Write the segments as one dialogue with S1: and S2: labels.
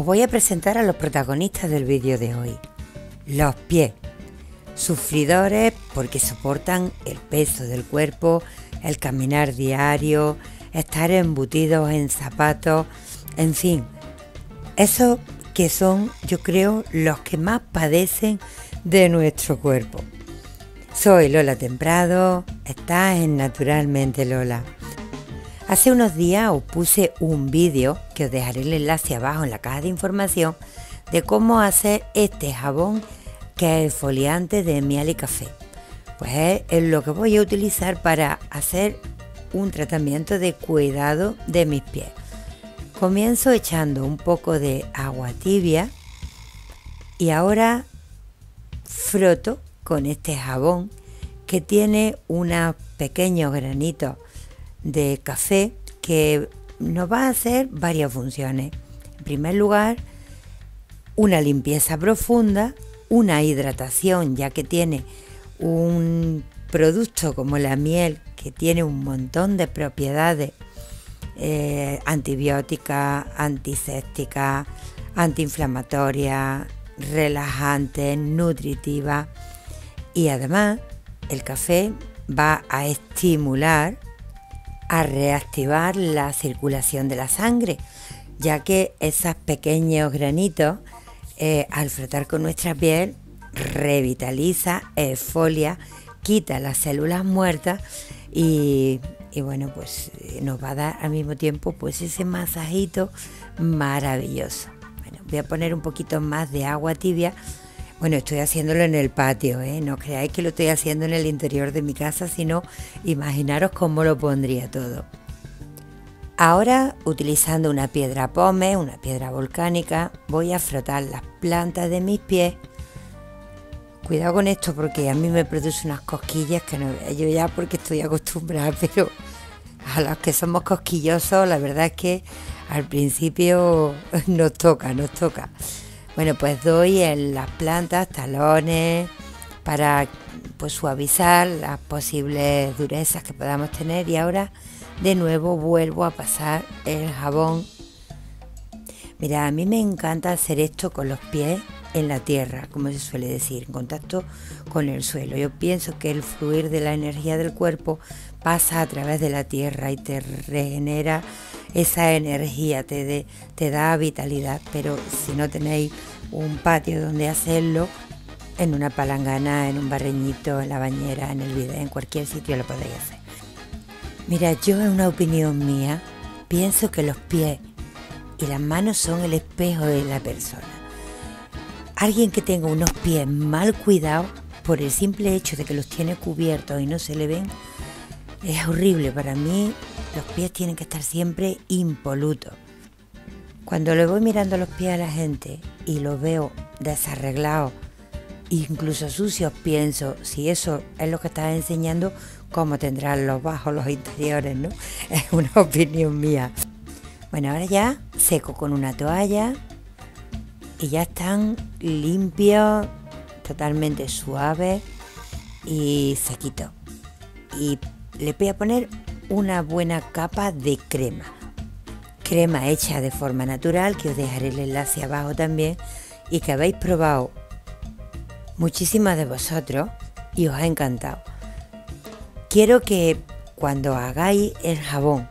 S1: voy a presentar a los protagonistas del vídeo de hoy. Los pies. Sufridores porque soportan el peso del cuerpo, el caminar diario, estar embutidos en zapatos, en fin. Esos que son, yo creo, los que más padecen de nuestro cuerpo. Soy Lola Temprado, estás en Naturalmente Lola. Hace unos días os puse un vídeo, que os dejaré el enlace abajo en la caja de información, de cómo hacer este jabón que es exfoliante de miel y café. Pues es lo que voy a utilizar para hacer un tratamiento de cuidado de mis pies. Comienzo echando un poco de agua tibia y ahora froto con este jabón que tiene unos pequeños granitos de café que nos va a hacer varias funciones. En primer lugar, una limpieza profunda, una hidratación, ya que tiene un producto como la miel que tiene un montón de propiedades antibióticas, antisépticas, antiinflamatorias, relajantes, nutritivas, y además el café va a estimular, a reactivar la circulación de la sangre, ya que esos pequeños granitos al frotar con nuestra piel revitaliza, exfolia, quita las células muertas y bueno, pues nos va a dar al mismo tiempo pues ese masajito maravilloso. Bueno, voy a poner un poquito más de agua tibia. Bueno, estoy haciéndolo en el patio, no creáis que lo estoy haciendo en el interior de mi casa, sino imaginaros cómo lo pondría todo. Ahora, utilizando una piedra pómez, una piedra volcánica, voy a frotar las plantas de mis pies. Cuidado con esto porque a mí me produce unas cosquillas que no veo yo ya porque estoy acostumbrada, pero a los que somos cosquillosos la verdad es que al principio nos toca. Bueno, pues doy en las plantas talones para pues suavizar las posibles durezas que podamos tener, y ahora de nuevo vuelvo a pasar el jabón. Mira, a mí me encanta hacer esto con los pies en la tierra, como se suele decir, en contacto con el suelo. Yo pienso que el fluir de la energía del cuerpo pasa a través de la tierra y te regenera esa energía, te da vitalidad. Pero si no tenéis un patio donde hacerlo, en una palangana, en un barreñito, en la bañera, en el bidet, en cualquier sitio lo podéis hacer. Mira, yo, en una opinión mía, pienso que los pies y las manos son el espejo de la persona. Alguien que tenga unos pies mal cuidados, por el simple hecho de que los tiene cubiertos y no se le ven, es horrible. Para mí los pies tienen que estar siempre impolutos. Cuando le voy mirando los pies a la gente y los veo desarreglados, incluso sucios, pienso, si eso es lo que estás enseñando, ¿cómo tendrán los bajos, los interiores, no? Es una opinión mía. Bueno, ahora ya seco con una toalla y ya están limpios, totalmente suaves y sequitos. Y le voy a poner una buena capa de crema. Crema hecha de forma natural, que os dejaré el enlace abajo también, y que habéis probado muchísimas de vosotros y os ha encantado. Quiero que cuando hagáis el jabón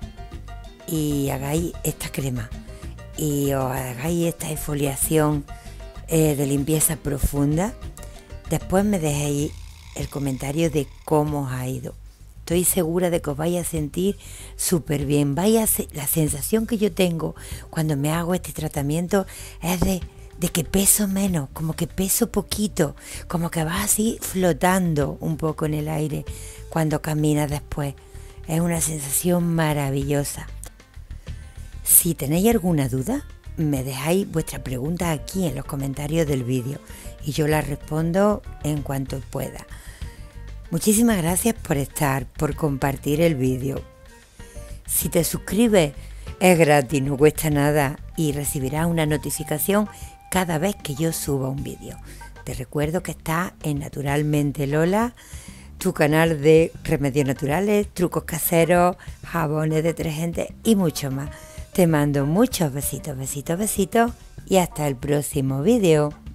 S1: y hagáis esta crema y os hagáis esta exfoliación de limpieza profunda, después me dejéis el comentario de cómo os ha ido. Estoy segura de que os vais a sentir súper bien. La sensación que yo tengo cuando me hago este tratamiento es de que peso menos, como que peso poquito, como que vas así flotando un poco en el aire cuando caminas después. Es una sensación maravillosa. Si tenéis alguna duda, me dejáis vuestra pregunta aquí en los comentarios del vídeo y yo la respondo en cuanto pueda. Muchísimas gracias por estar, por compartir el vídeo. Si te suscribes, es gratis, no cuesta nada, y recibirás una notificación cada vez que yo suba un vídeo. Te recuerdo que está en Naturalmente Lola, tu canal de remedios naturales, trucos caseros, jabones detergentes y mucho más. Te mando muchos besitos, besitos, besitos y hasta el próximo vídeo.